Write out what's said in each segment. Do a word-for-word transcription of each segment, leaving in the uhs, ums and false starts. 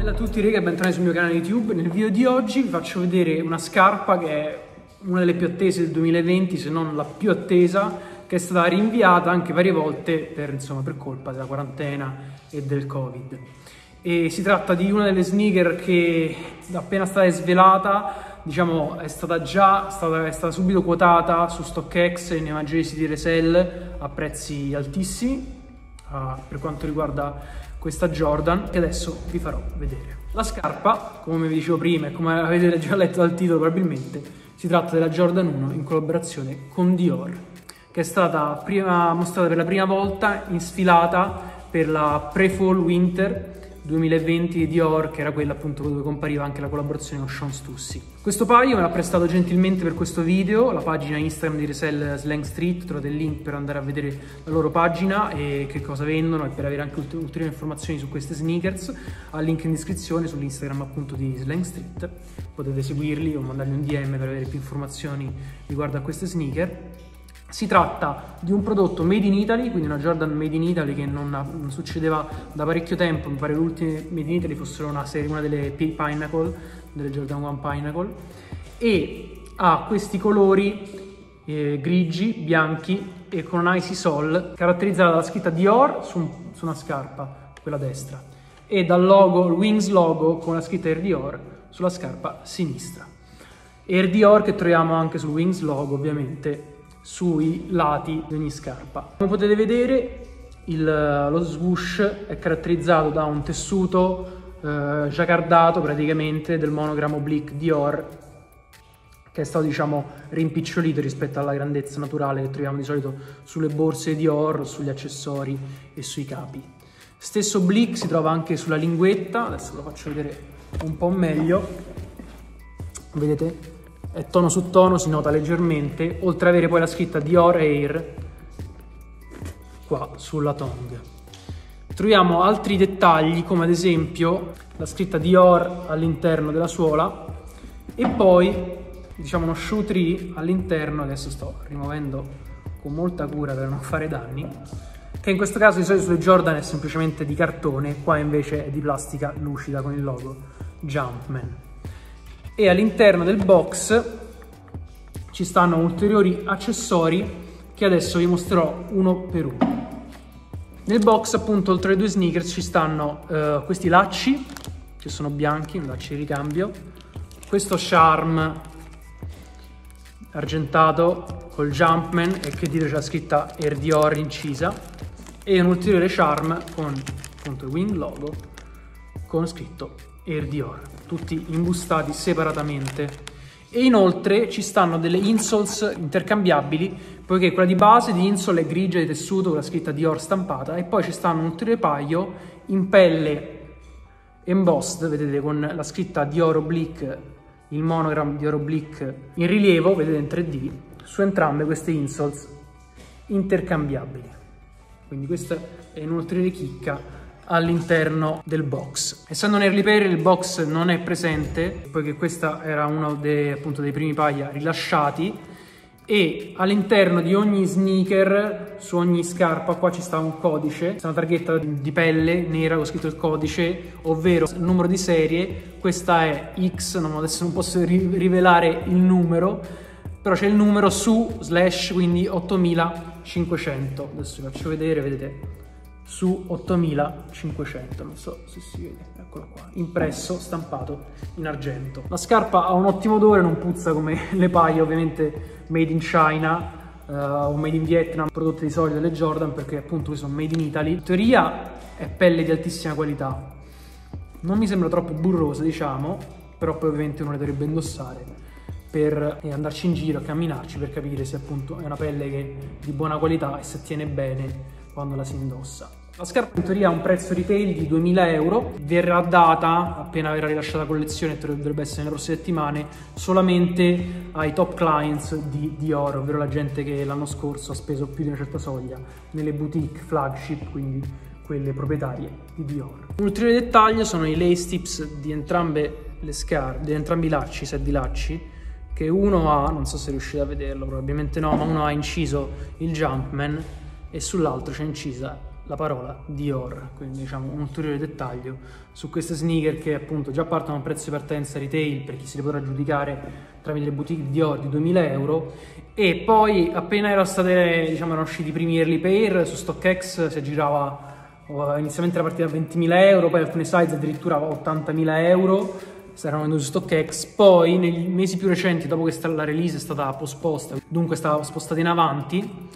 Bella a tutti raga, bentornati sul mio canale YouTube. Nel video di oggi vi faccio vedere una scarpa che è una delle più attese del duemilaventi, se non la più attesa, che è stata rinviata anche varie volte per, insomma, per colpa della quarantena e del Covid. E si tratta di una delle sneaker che appena stata svelata, diciamo, è stata già stata, è stata subito quotata su StockX e nei maggiori siti resell a prezzi altissimi uh, per quanto riguarda questa Jordan, che adesso vi farò vedere. La scarpa, come vi dicevo prima e come avete già letto dal titolo probabilmente, si tratta della Jordan uno in collaborazione con Dior, che è stata prima, mostrata per la prima volta in sfilata per la pre-fall winter duemilaventi di Dior, che era quella appunto dove compariva anche la collaborazione con Sean Stussy. Questo paio me l'ha prestato gentilmente per questo video la pagina Instagram di Resell Slang Street, trovate il link per andare a vedere la loro pagina e che cosa vendono e per avere anche ulteriori informazioni su queste sneakers. Al link in descrizione sull'Instagram appunto di Slang Street, potete seguirli o mandargli un D M per avere più informazioni riguardo a queste sneaker. Si tratta di un prodotto made in Italy, quindi una Jordan made in Italy che non, non succedeva da parecchio tempo. Mi pare che le ultime made in Italy fossero una serie, una delle Pinnacle, delle Jordan uno Pinnacle, e ha questi colori eh, grigi, bianchi e con un icy sole, caratterizzata dalla scritta Dior su, su una scarpa, quella destra, e dal logo, il Wings logo con la scritta Air Dior sulla scarpa sinistra. Air Dior che troviamo anche sul Wings logo ovviamente sui lati di ogni scarpa. Come potete vedere il, lo swoosh è caratterizzato da un tessuto eh, giacardato praticamente del monogrammo oblique Dior, che è stato diciamo rimpicciolito rispetto alla grandezza naturale che troviamo di solito sulle borse Dior, sugli accessori e sui capi. Stesso oblique si trova anche sulla linguetta, adesso lo faccio vedere un po' meglio, vedete? È tono su tono, si nota leggermente, oltre ad avere poi la scritta Dior Air qua sulla tongue. Troviamo altri dettagli come ad esempio la scritta Dior all'interno della suola e poi diciamo uno shoe tree all'interno, adesso sto rimuovendo con molta cura per non fare danni, che in questo caso di solito sulle Jordan è semplicemente di cartone, qua invece è di plastica lucida con il logo Jumpman. E all'interno del box ci stanno ulteriori accessori che adesso vi mostrerò uno per uno. Nel box appunto oltre ai due sneakers ci stanno uh, questi lacci che sono bianchi, un lacci di ricambio, questo charm argentato col Jumpman e che dietro c'è la scritta Air Dior incisa, e un ulteriore charm con appunto il Wing logo con scritto Air Dior, tutti imbustati separatamente. E inoltre ci stanno delle insoles intercambiabili, poiché quella di base di insole è grigia di tessuto con la scritta Dior stampata, e poi ci stanno un ulteriore paio in pelle embossed, vedete, con la scritta Dior oblique, il monogram Dior oblique in rilievo, vedete, in tre D su entrambe queste insoles intercambiabili. Quindi questa è un'ulteriore chicca all'interno del box. Essendo un early pair il box non è presente, poiché questa era uno dei, appunto, dei primi paia rilasciati, e all'interno di ogni sneaker, su ogni scarpa, qua ci sta un codice, una targhetta di pelle nera con scritto il codice, ovvero il numero di serie. Questa è X, non, adesso non posso ri rivelare il numero, però c'è il numero su slash, quindi ottomilacinquecento. Adesso vi faccio vedere, vedete, su ottomilacinquecento, non so se si vede, eccolo qua, impresso, stampato in argento. La scarpa ha un ottimo odore, non puzza come le paia ovviamente made in China uh, o made in Vietnam, prodotte di solito delle Jordan, perché appunto sono made in Italy. In teoria è pelle di altissima qualità, non mi sembra troppo burrosa diciamo, però poi ovviamente uno le dovrebbe indossare per andarci in giro, a camminarci, per capire se appunto è una pelle che è di buona qualità e se tiene bene quando la si indossa. La scarpa in teoria ha un prezzo retail di duemila euro, verrà data appena verrà rilasciata la collezione, dovrebbe essere nelle prossime settimane, solamente ai top clients di Dior, ovvero la gente che l'anno scorso ha speso più di una certa soglia nelle boutique flagship, quindi quelle proprietarie di Dior. Un ulteriore dettaglio sono i lace tips di entrambe le scarpe, di entrambi i lacci, set di lacci, che uno ha, non so se riuscite a vederlo, probabilmente no, ma uno ha inciso il Jumpman e sull'altro c'è incisa la parola Dior, quindi diciamo un ulteriore dettaglio su queste sneaker che appunto già partono a un prezzo di partenza retail per chi si le potrà giudicare tramite le boutique Dior di duemila euro, e poi appena erano state, diciamo, erano usciti i primi early pair su StockX si aggirava inizialmente era partita a ventimila euro, poi alcune size addirittura a ottantamila euro, erano venduti su StockX. Poi nei mesi più recenti, dopo che la release è stata posposta, dunque è stata spostata in avanti,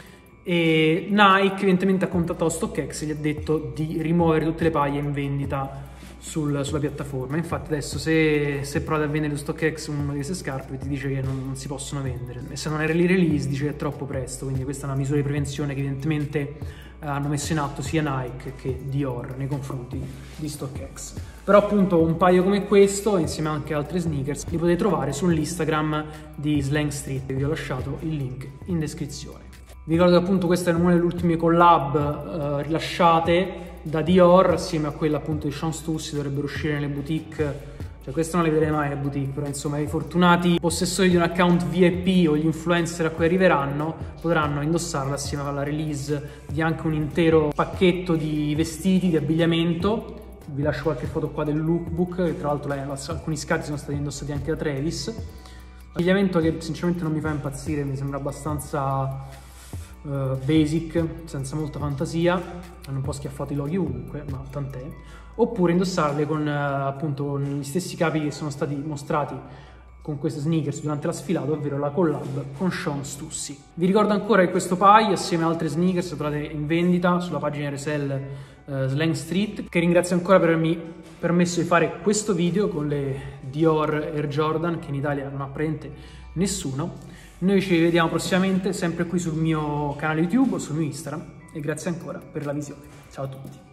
e Nike evidentemente ha contattato StockX e gli ha detto di rimuovere tutte le paia in vendita sul, sulla piattaforma. Infatti adesso se, se provate a vendere su StockX una di queste scarpe ti dice che non, non si possono vendere, e se non è release dice che è troppo presto, quindi questa è una misura di prevenzione che evidentemente hanno messo in atto sia Nike che Dior nei confronti di StockX. Però appunto un paio come questo, insieme anche a altre sneakers, li potete trovare sull'Instagram di Slang Street, vi ho lasciato il link in descrizione. Vi ricordo che appunto questa è una delle ultime collab eh, rilasciate da Dior, assieme a quella appunto di Sean Stussy, dovrebbero uscire nelle boutique. Cioè queste non le vedrete mai nelle boutique, però insomma i fortunati possessori di un account V I P o gli influencer a cui arriveranno potranno indossarla assieme alla release di anche un intero pacchetto di vestiti, di abbigliamento. Vi lascio qualche foto qua del lookbook, che tra l'altro alcuni scatti sono stati indossati anche da Travis. Abbigliamento che sinceramente non mi fa impazzire, mi sembra abbastanza uh, basic, senza molta fantasia. Hanno un po' schiaffato i loghi ovunque, ma tant'è. Oppure indossarle con uh, appunto gli stessi capi che sono stati mostrati con queste sneakers durante la sfilata, ovvero la collab con Sean Stussy. Vi ricordo ancora che questo paio, assieme ad altre sneakers, trovate in vendita sulla pagina resell uh, Slang Street, che ringrazio ancora per avermi permesso di fare questo video con le Dior Air Jordan, che in Italia non ha praticamente nessuno. Noi ci vediamo prossimamente, sempre qui sul mio canale YouTube o sul mio Instagram, e grazie ancora per la visione. Ciao a tutti.